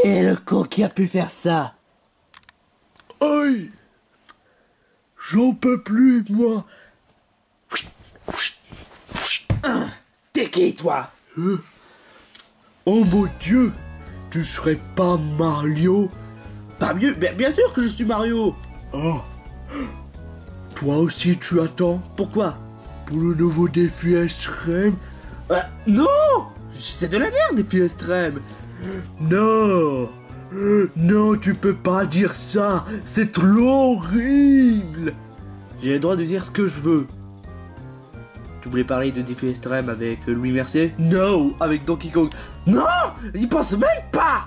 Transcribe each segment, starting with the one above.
est le con qui a pu faire ça? Aïe! J'en peux plus, moi! T'es qui, toi? Oh mon Dieu! Tu serais pas Mario? Pas mieux, bien sûr que je suis Mario. Oh! Toi aussi tu attends Pourquoi? pour le nouveau défi extrême? Non! C'est de la merde, des pieds extrêmes. Non! Non, tu peux pas dire ça! C'est trop horrible! J'ai le droit de dire ce que je veux. Tu voulais parler de défi extrême avec Louis Mercier? Non! Avec Donkey Kong? Non! Il pense même pas!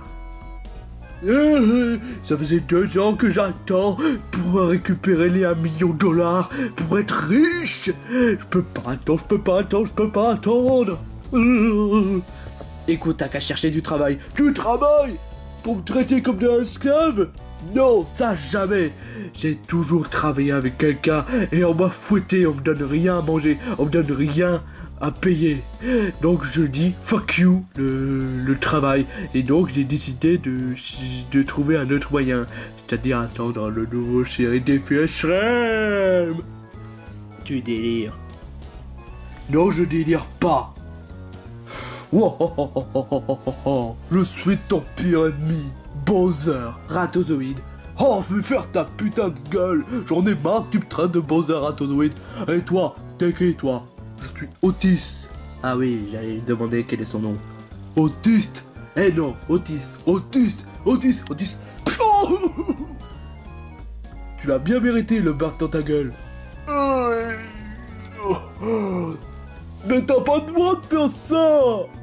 Ça faisait 2 ans que j'attends pour récupérer les 1 million de dollars pour être riche. Je peux pas attendre. Écoute, t'as qu'à chercher du travail. Tu travailles pour me traiter comme un esclave? Non, ça jamais. J'ai toujours travaillé avec quelqu'un et on m'a fouetté, on me donne rien à manger, on me donne rien à payer. Donc je dis fuck you le travail. Et donc j'ai décidé de trouver un autre moyen. C'est-à-dire attendre le nouveau série défi extrême. Tu délires. Non, je délire pas. Je suis ton pire ennemi, Bowser. Ratozoïde. Oh, fais faire ta putain de gueule. J'en ai marre que tu me traites de Bowser Ratozoïde. Et toi, t'es qui toi? Je suis Otis. Ah oui, j'allais lui demander quel est son nom. Autiste. Eh non, Otis. Tu l'as bien mérité, le barque dans ta gueule. Mais t'as pas le droit de faire ça.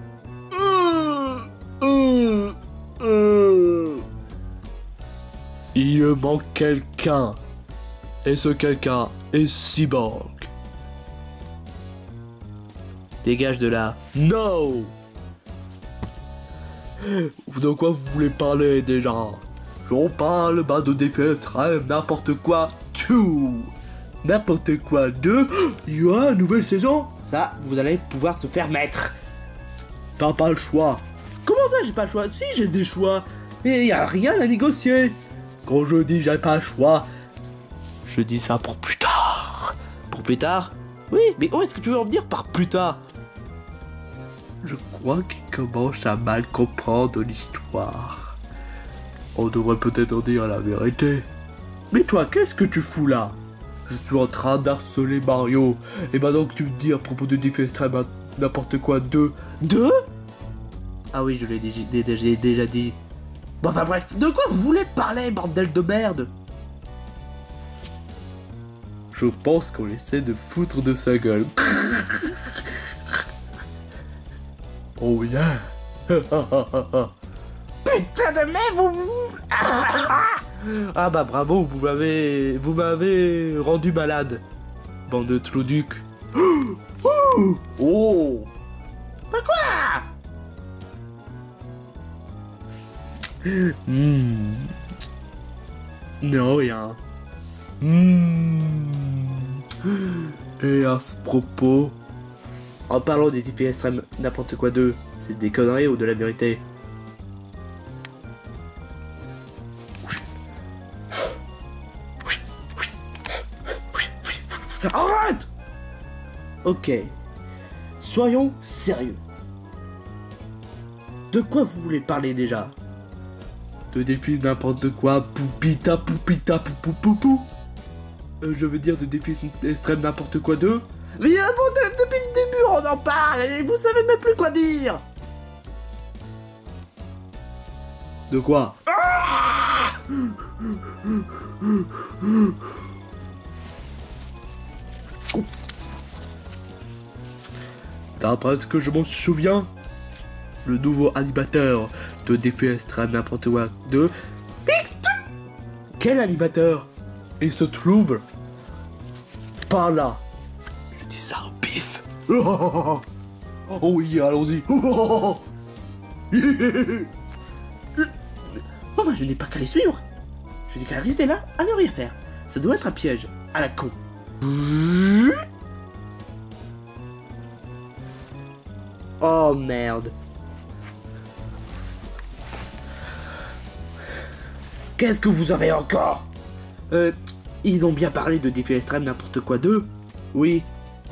Il me manque quelqu'un. Et ce quelqu'un est Cyborg. Dégage de là. No. De quoi vous voulez parler déjà? J'en parle, de défi extrême, n'importe quoi, tout. N'importe quoi, 2. Il y aura une nouvelle saison? Ça, vous allez pouvoir se faire mettre. T'as pas le choix. Comment ça, j'ai pas le choix? Si, j'ai des choix. Et y a rien à négocier. Quand je dis j'ai pas le choix, Je dis ça pour plus tard. Pour plus tard? Oui, mais où est-ce que tu veux en venir par plus tard? je crois qu'il commence à mal comprendre l'histoire. On devrait peut-être en dire la vérité. Mais toi, qu'est-ce que tu fous là? Je suis en train d'harceler Mario. Et maintenant que tu me dis à propos de défi extrême n'importe quoi, 2. 2? Ah oui, je l'ai déjà dit. Bon, enfin bref, de quoi vous voulez parler, bordel de merde? Je pense qu'on essaie de foutre de sa gueule. Oh yeah. Putain de merde, vous... Ah bah bravo, vous m'avez rendu malade. Bande de trouducs. Oh. Bah quoi? Non, rien. Et à ce propos... En parlant des défis extrêmes, n'importe quoi 2, c'est des conneries ou de la vérité? Arrête! Ok. Soyons sérieux. De quoi vous voulez parler déjà? De défis n'importe quoi, poupita, poupou. Je veux dire de défis extrêmes n'importe quoi 2. Mais bon, depuis le début on en parle et vous savez même plus quoi dire. De quoi? D'après ce que je m'en souviens, le nouveau animateur de défis extrêmes n'importe quoi 2. Quel animateur? Il se trouve par là. Je dis ça au pif. Oh oui, allons-y. Oh bah je n'ai pas qu'à les suivre. Je n'ai qu'à rester là à ne rien faire. Ça doit être un piège à la con. Oh merde. Qu'est-ce que vous avez encore? Ils ont bien parlé de défi extrême n'importe quoi 2. Oui.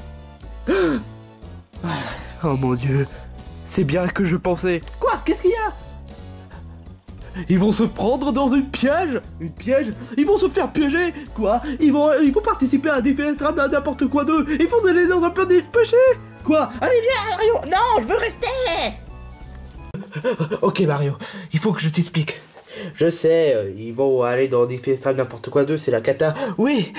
Oh mon dieu. C'est bien que je pensais. Quoi? Qu'est-ce qu'il y a? Ils vont se prendre dans une piège. Une piège? Ils vont se faire piéger. Quoi? Ils vont participer à un défi extrême à n'importe quoi 2. Ils vont aller dans un plan dépêché. Quoi? Allez viens Mario. Non, je veux rester. Ok Mario, il faut que je t'explique. Je sais, ils vont aller dans des festivals n'importe quoi 2, c'est la cata. Oui.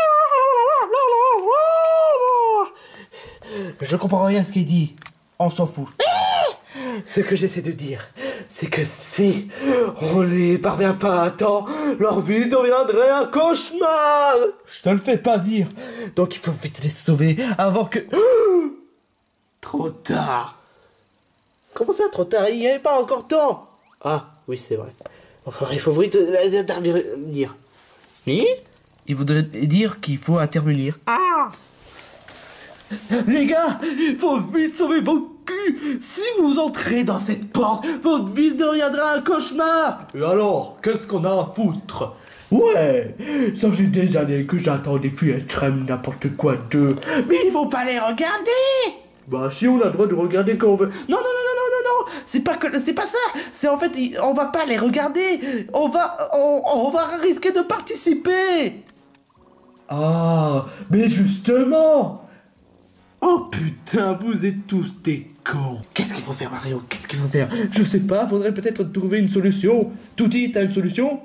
Je comprends rien à ce qu'il dit. On s'en fout. Ce que j'essaie de dire, c'est que si on les parvient pas à temps, leur vie deviendrait un cauchemar. Je te le fais pas dire. Donc il faut vite les sauver avant que... Trop tard. Comment ça, trop tard? Il n'y avait pas encore temps. Ah, oui, c'est vrai. Enfin, il faut vite intervenir. Oui? Il voudrait dire qu'il faut intervenir. Ah! Les gars, il faut vite sauver votre cul. Si vous entrez dans cette porte, votre vie deviendra un cauchemar. Et alors, qu'est-ce qu'on a à foutre? Ouais, ça fait des années que j'attends des filles extrêmes n'importe quoi 2. Mais il faut pas les regarder. Bah si, on a le droit de regarder quand on veut. Non, c'est pas ça. C'est en fait, on va pas les regarder. On va risquer de participer. Ah, mais justement. Oh putain, vous êtes tous des cons. Qu'est-ce qu'il faut faire, Mario? Qu'est-ce qu'il faut faire? Je sais pas, faudrait peut-être trouver une solution. Touti, t'as une solution?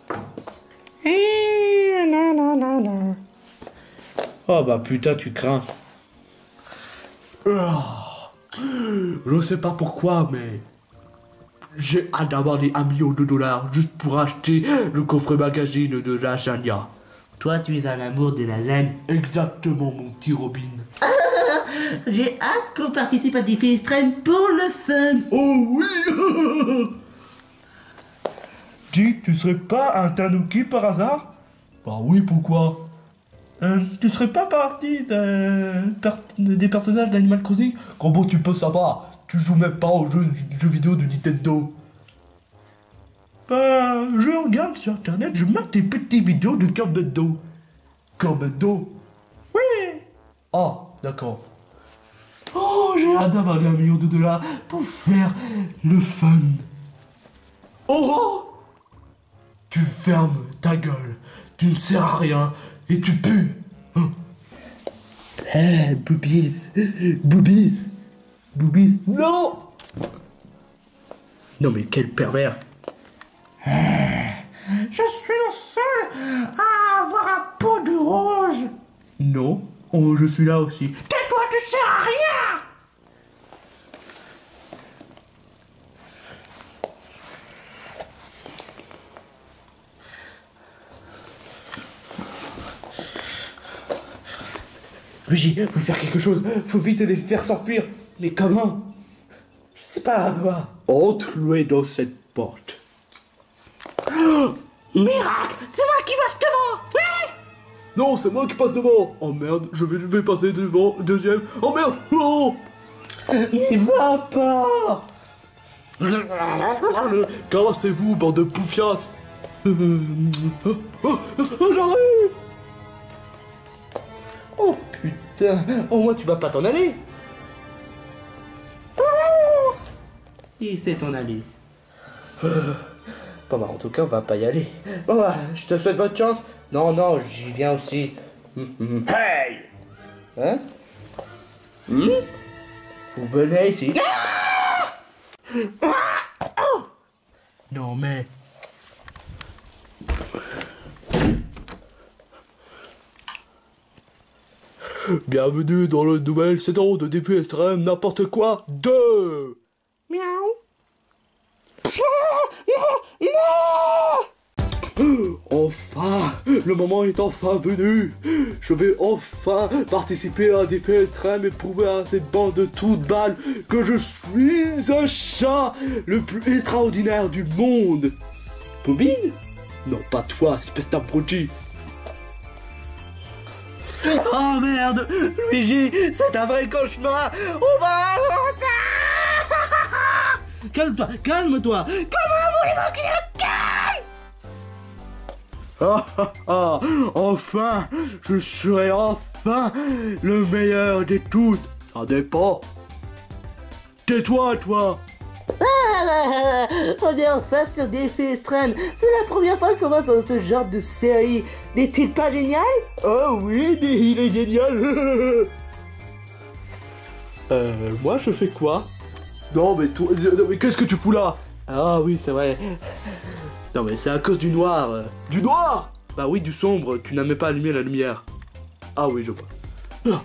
Non. Oh bah putain, tu crains. Je sais pas pourquoi, mais j'ai hâte d'avoir des 1 million de dollars juste pour acheter le coffret magazine de Lasagna. Toi, tu es un amour des lasagnes. Exactement, mon petit Robin. J'ai hâte qu'on participe à des défis extrêmes pour le fun. Oh oui. Dis, tu serais pas un tanuki par hasard? Bah oui, pourquoi? Tu serais pas partie des personnages d'Animal Crossing? Comment tu peux savoir? Tu joues même pas aux jeux vidéo de Nintendo. Bah, je regarde sur internet, je mate des petites vidéos de Corbedo. Corbedo? Oui. Ah, d'accord. Oh, j'ai hâte d'avoir des 1 million de dollars pour faire le fun. Oh! Tu fermes ta gueule, tu ne sers à rien et tu pues. Boobies. Non! Non mais quel pervers. Je suis le seul à avoir un pot de rouge. Non, je suis là aussi. Tais-toi, tu sers à rien. Luigi, faut faire quelque chose. Faut vite les faire s'enfuir. Mais comment? Je sais pas, moi. Entre-les dans cette porte. Oh, miracle! C'est moi qui passe devant! Oui! Non, c'est moi qui passe devant. Oh merde, je vais passer devant. Deuxième. Oh merde. Oh! N'y va pas! Cassez-vous, bande de poufias. J'arrive. Oh putain! Au moins tu vas pas t'en aller! Il s'est en allé. Bon bah en tout cas on va pas y aller. Bon bah je te souhaite bonne chance. Non, j'y viens aussi. Hey! Hein? Vous venez ici. Non mais... Bienvenue dans le nouvel saison de défi extrême n'importe quoi 2. Miaou. Enfin, le moment est enfin venu. Je vais enfin participer à un défi extrême et prouver à cette bande de toutes balles que je suis un chat le plus extraordinaire du monde. Boobies? Non, pas toi, espèce d'abruti. Oh merde! Luigi, c'est un vrai cauchemar! On va... Calme-toi! Comment voulez-vous qu'il me calme? Ah ah ah, enfin, je serai enfin le meilleur des toutes. Ça dépend. Tais-toi, toi. Ah, on est enfin sur Défi Extrême. C'est la première fois qu'on va dans ce genre de série. N'est-il pas génial? Oh oui, il est génial. Moi je fais quoi? Non mais toi, mais qu'est-ce que tu fous là? Ah oui, c'est vrai. Non mais c'est à cause du noir. Du noir? Bah oui, du sombre. Tu n'as même pas allumé la lumière. Ah oui, je vois.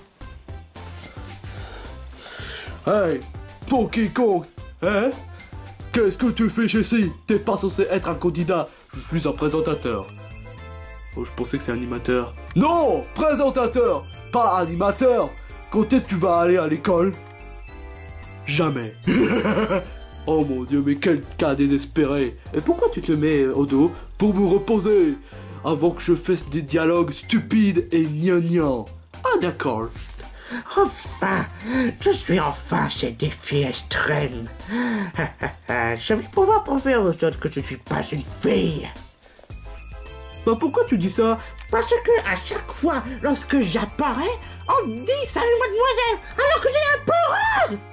Hey, Donkey Kong, hein? Qu'est-ce que tu fais ici? T'es pas censé être un candidat. Je suis un présentateur. Oh, je pensais que c'est animateur. Non, présentateur, pas animateur. Quand est-ce que tu vas aller à l'école? Jamais. Oh mon dieu, mais quel cas désespéré. Et pourquoi tu te mets au dos? Pour me reposer, avant que je fasse des dialogues stupides et gnangnang. Ah d'accord. Enfin, je suis enfin chez Défi Extrême. Je vais pouvoir prouver aux autres que je ne suis pas une fille. Bah pourquoi tu dis ça? Parce que à chaque fois, lorsque j'apparais, on me dit « Salut mademoiselle !» alors que j'ai un peau rose.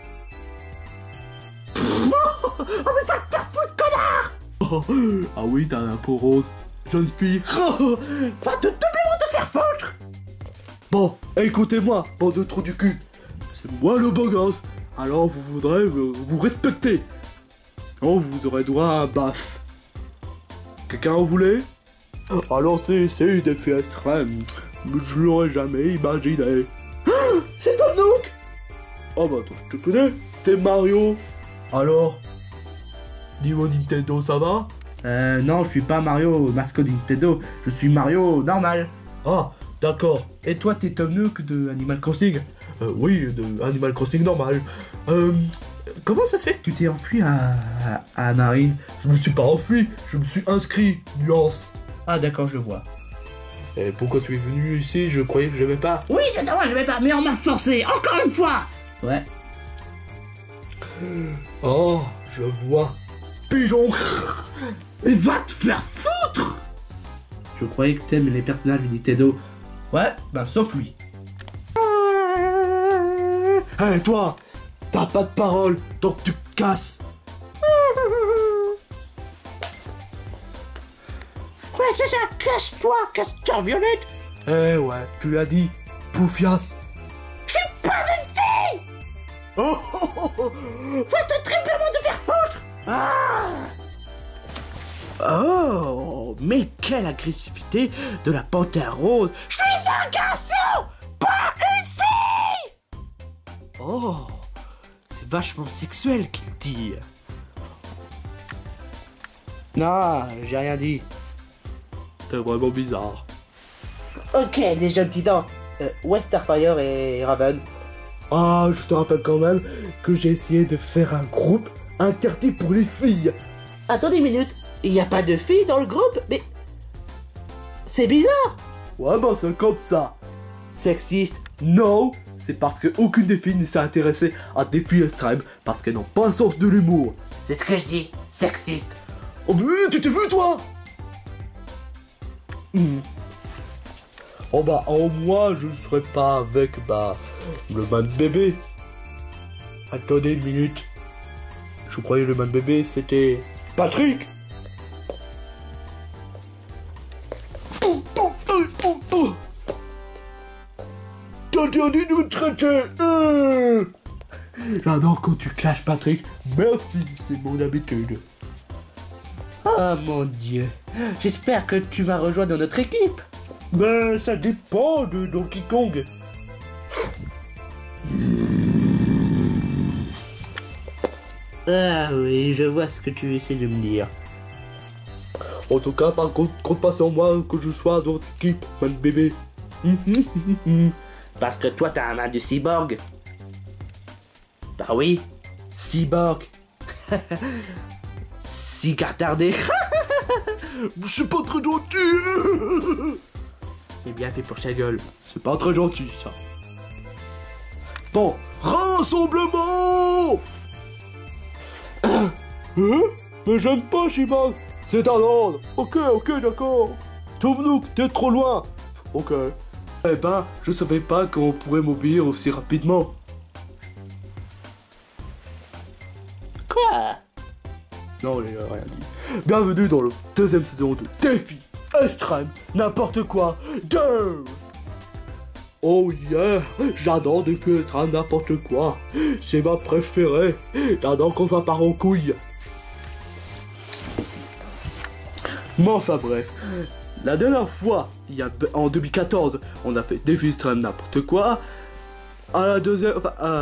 Oh mais va te faire foutre, connard! Oh, ah oui, t'as un peau rose. Jeune fille. Va te doublement te faire foutre! Bon, écoutez-moi, bande de trous du cul. C'est moi le beau gosse. Alors vous voudrez vous respecter. Sinon vous aurez droit à un baf. Quelqu'un en voulait? Alors c'est Défi Extrême. Je l'aurais jamais imaginé. C'est ton oncle? Oh bah attends, je te connais. T'es Mario. Alors? Niveau Nintendo, ça va? Non, je suis pas Mario, mascotte de Nintendo. Je suis Mario normal. Ah, d'accord. Et toi, t'es Tom Nook de Animal Crossing? Oui, de Animal Crossing normal. Comment ça se fait que tu t'es enfui à Marine? Je me suis pas enfui, je me suis inscrit, nuance. Ah d'accord, je vois. Et pourquoi tu es venu ici? Je croyais que j'aimais pas. Oui, c'est à moi, je vais pas, mais on m'a forcé, encore une fois! Ouais. Oh, je vois. Pigeon. Mais va te faire foutre! Je croyais que t'aimes les personnages de Nintendo. Ouais, bah sauf lui. Hé toi, t'as pas de parole, donc tu te casses. Ouais, c'est ça, casse-toi, casse-toi, Violette! Eh ouais, tu l'as dit, poufias. Je suis pas une fille! Oh, oh, oh, oh. Va te triplement te faire foutre! Ah! Oh, mais quelle agressivité de la panthère rose. Je suis un garçon, pas une fille! Oh, c'est vachement sexuel qu'il dit. Non, j'ai rien dit. T'es vraiment bizarre. Ok, les jeunes titans. Où est Starfire et Raven? Ah, je te rappelle quand même que j'ai essayé de faire un groupe interdit pour les filles. Attendez une minute, il n'y a pas de filles dans le groupe? Mais... c'est bizarre. Ouais, bah c'est comme ça. Sexiste? Non, c'est parce que aucune des filles ne s'est intéressée à Défi Extrême parce qu'elles n'ont pas un sens de l'humour. C'est ce que je dis, sexiste. Oh mais tu t'es vu toi? Oh bah en moi je ne serais pas avec le man bébé. Attendez une minute. Je croyais le man bébé c'était Patrick. T'interdis de me traiter. J'adore quand tu clashes Patrick. Merci, c'est mon habitude. Oh mon dieu. J'espère que tu vas rejoindre notre équipe. Ben ça dépend de Donkey Kong. Ah oui, je vois ce que tu essaies de me dire. En tout cas, par contre, compte pas sur moi que je sois dans votre équipe, man bébé. Parce que toi, t'as un main de cyborg. Bah oui, cyborg. Si retardé. Je suis pas très gentil. C'est bien fait pour ta gueule. C'est pas très gentil, ça. Bon, rassemblement. Hein? Mais j'aime pas Shibang. C'est un ordre. Ok, d'accord. Tomnook, t'es trop loin. Ok. Eh ben, je savais pas qu'on pourrait m'obéir aussi rapidement. Quoi? Non, il a rien dit. Bienvenue dans la deuxième saison de Défi Extrême N'importe quoi 2. Oh yeah, j'adore Défi Extrême N'importe quoi. C'est ma préférée. J'adore quand ça part en couille. Mais enfin bref, la dernière fois, en 2014, on a fait Défi Extrême N'importe quoi. À la deuxième...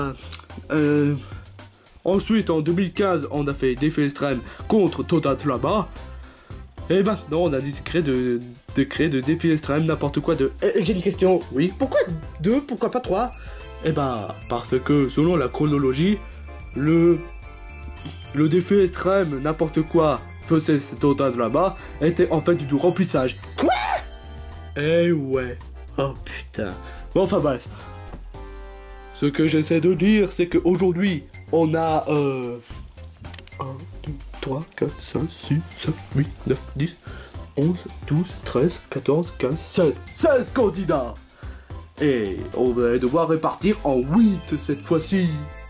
ensuite, en 2015, on a fait Défi Extrême contre Total Flama. Et maintenant, on a décidé de créer de Défi Extrême N'importe quoi 2. J'ai une question. Oui. Pourquoi 2? Pourquoi pas 3? Eh ben, parce que selon la chronologie, le Défi Extrême N'importe quoi faisait Total Flama était en fait du remplissage. Quoi? Eh ouais. Oh putain. Bon, enfin bref. Ce que j'essaie de dire, c'est qu'aujourd'hui, on a 1, 2, 3, 4, 5, 6, 7, 8, 9, 10, 11, 12, 13, 14, 15, 16. 16 candidats. Et on va devoir répartir en 8 cette fois-ci.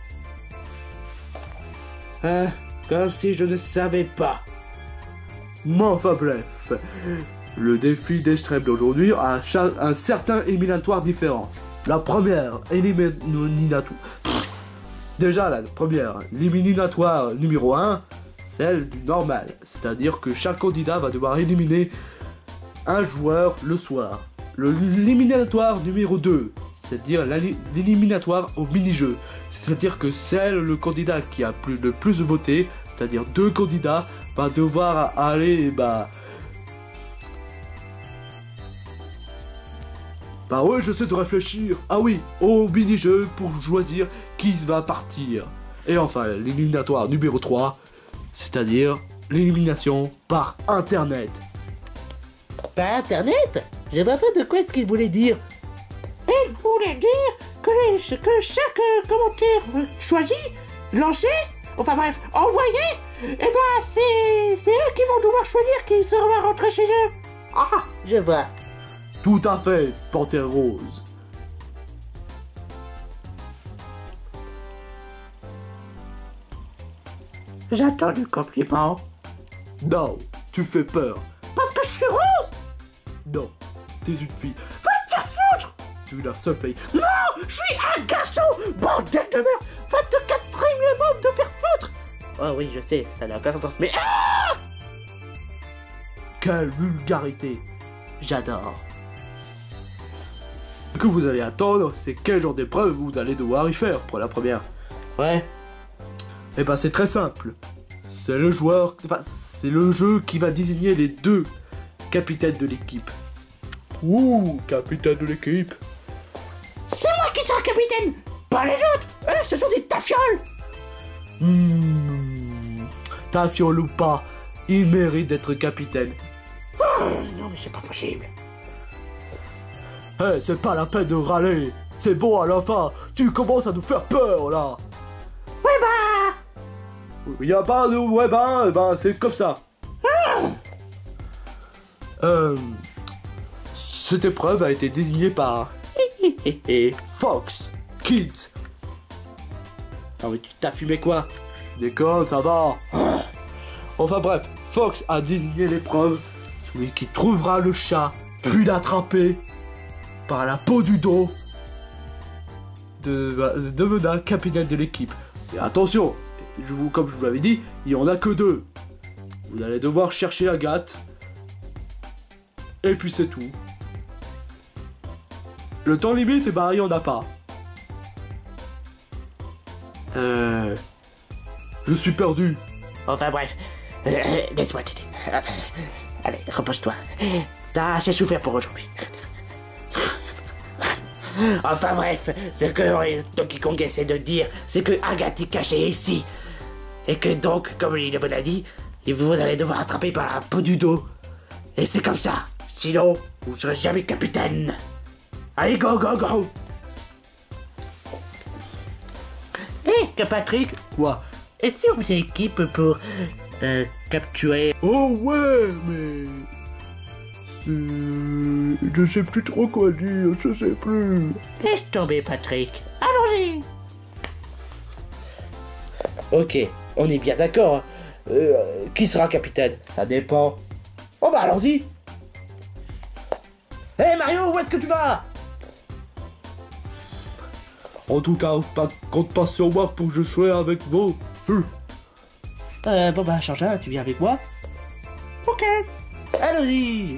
Comme si je ne savais pas. Mais enfin bref. Le défi d'extrême d'aujourd'hui a un certain éliminatoire différent. La première éliminatoire... Déjà la première, l'éliminatoire numéro 1, celle du normal. C'est-à-dire que chaque candidat va devoir éliminer un joueur le soir. L'éliminatoire numéro 2, c'est-à-dire l'éliminatoire au mini-jeu. C'est-à-dire que le candidat qui a le plus voté, c'est-à-dire 2 candidats, va devoir aller, Bah ouais, j'essaie de réfléchir. Ah oui, au mini-jeu pour choisir qui va partir. Et enfin, l'éliminatoire numéro 3, c'est-à-dire l'élimination par Internet. Par Internet? Je vois pas de quoi est-ce qu'il voulait dire. Il voulait dire que chaque commentaire choisi, lancé, enfin bref, envoyé, eh ben c'est eux qui vont devoir choisir qui sera rentré chez eux. Ah, je vois. Tout à fait, Panthère Rose. J'attends le compliment. Non, tu fais peur. Parce que je suis rose? Non, t'es une fille. Va te faire foutre! Tu es la seule fille. Non, je suis un garçon! Bordel de merde! Va te quatrièmement de faire foutre! Oh oui, je sais, ça n'a aucun sens, mais... Ah! Quelle vulgarité! J'adore. Ce que vous allez attendre, c'est quel genre d'épreuve vous allez devoir y faire pour la première. Ouais. Eh ben c'est très simple. C'est le joueur, c'est le jeu qui va désigner les 2 capitaines de l'équipe. Ouh, capitaine de l'équipe. C'est moi qui serai capitaine, pas les autres. Ce sont des tafioles. Tafiole ou pas, il mérite d'être capitaine. Oh, non mais c'est pas possible. Eh, c'est pas la peine de râler. C'est bon, à la fin, tu commences à nous faire peur là. Ouais bah. Y a pas de ouais ben c'est comme ça. Cette épreuve a été désignée par Fox Kids. Ah mais tu t'as fumé quoi? Déconne, ça va. Enfin bref, Fox a désigné l'épreuve. Celui qui trouvera le chat, puis l'attraper par la peau du dos, devenir capitaine de l'équipe. Et attention, comme je vous l'avais dit, il n'y en a que 2. Vous allez devoir chercher Agathe. Et puis c'est tout. Le temps limite, eh ben, il n'y en a pas. Je suis perdu. Enfin bref, laisse-moi t'aider. Allez, repose-toi. T'as assez souffert pour aujourd'hui. Enfin bref, ce que Donkey Kong essaie de dire, c'est que Agathe est cachée ici. Et que donc, comme il l'a dit, vous allez devoir attraper par la peau du dos. Et c'est comme ça. Sinon, vous ne serez jamais capitaine. Allez, go, go, go. Que Patrick. Quoi? Et si on faisait équipe pour capturer... Oh ouais, mais... Je sais plus trop quoi dire, je sais plus. Laisse tomber, Patrick. Allons-y. Ok, on est bien d'accord. Qui sera capitaine? Ça dépend. Oh bah allons-y. Hé Mario, où est-ce que tu vas? En tout cas, compte pas sur moi pour que je sois avec vous. Bon bah, change tu viens avec moi? Ok. Allons-y.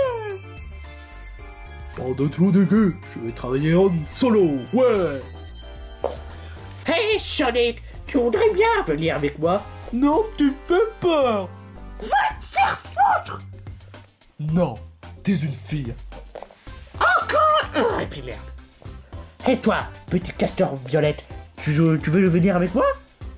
En de trous de gueule, je vais travailler en solo, ouais. Hey Sonic, tu voudrais bien venir avec moi? Non, tu me fais peur. Va te faire foutre! Non, t'es une fille. Encore! Et puis merde. Et toi, petit castor violette, tu veux venir avec moi?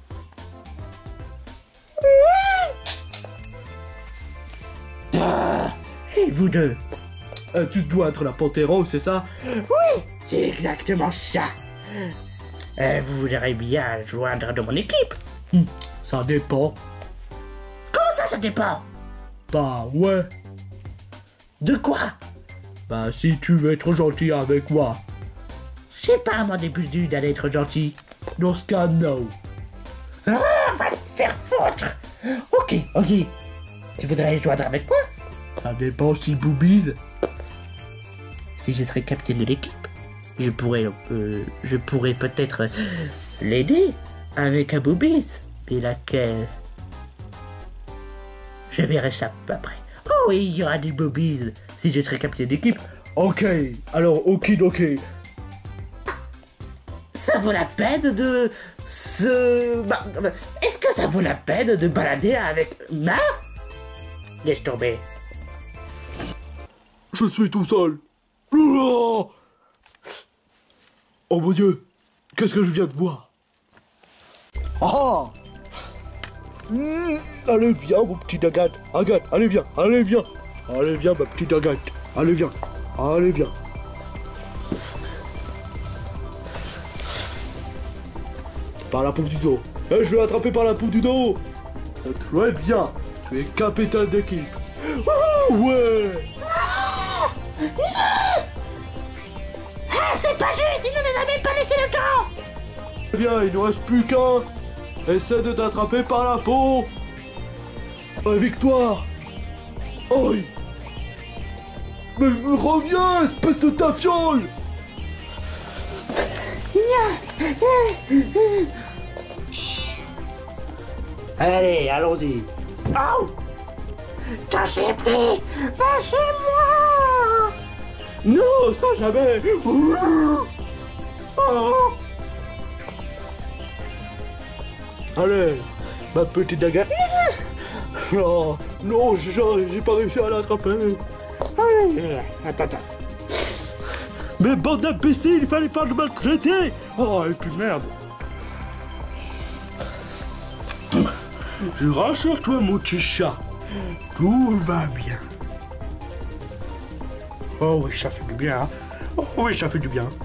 Et vous deux? Tu dois être la panthère rose, c'est ça? Oui, c'est exactement ça. Vous voudrez bien joindre de mon équipe? Ça dépend. Comment ça dépend? Bah ouais. De quoi? Bah si tu veux être gentil avec moi. C'est pas à mon début d'aller être gentil. Dans ce cas, non. Ah, va te faire foutre. Ok. Tu voudrais joindre avec moi? Ça dépend si Boobies. Si je serais capitaine de l'équipe, je pourrais peut-être l'aider avec un boobies. Mais laquelle? Je verrai ça après. Oh oui, il y aura des boobies si je serais capitaine d'équipe. Ok, alors ok. Ça vaut la peine de est-ce que ça vaut la peine de balader avec ma? Laisse tomber. Je suis tout seul. Oh mon Dieu, qu'est-ce que je viens de voir? Ah! Allez viens mon petit Agathe, allez viens, ma petite Agathe, allez viens. Par la paume du dos. Je vais l'attraper par la paume du dos. C'est très bien, tu es capitaine d'équipe. Ouais. Ah, c'est pas juste, il ne nous a même pas laissé le temps. Bien, il ne reste plus qu'un. Essaie de t'attraper par la peau. Victoire. Oi. Mais reviens, espèce de tafiole. Allez, allons-y. Oh! Touchez plus! Lâchez-moi! Non, ça jamais. Oh. Allez, ma petite Agathe. Oh, non, j'ai pas réussi à l'attraper. Allez, attends. Mais bande d'imbéciles, il fallait pas le maltraiter. Oh, et puis merde. Je rassure-toi, mon petit chat. Tout va bien. Oh oui, ça fait du bien. Hein. Oh oui, ça fait du bien.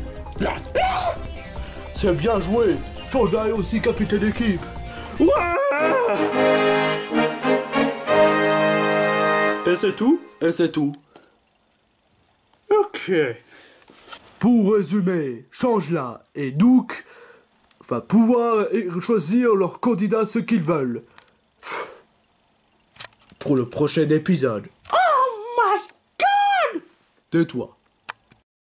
C'est bien joué. Change-la aussi, capitaine d'équipe. Ouais. Et c'est tout. Ok. Pour résumer, Change-la et Duke va pouvoir choisir leurs candidats ce qu'ils veulent. Pour le prochain épisode. Oh my god! Tais-toi.